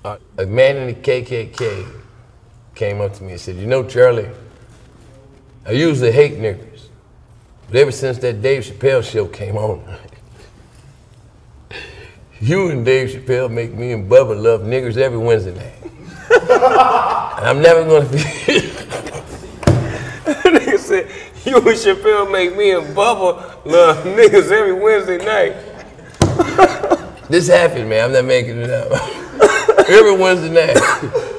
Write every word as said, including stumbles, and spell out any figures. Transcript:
uh, a man in the K K K came up to me and said, you know, Charlie, I usually hate niggers, but ever since that Dave Chappelle show came on, you and Dave Chappelle make me and Bubba love niggers every Wednesday night. And I'm never gonna be. Nigga said, you and Chappelle make me and Bubba love niggas every Wednesday night. This happened, man. I'm not making it up. Every Wednesday night.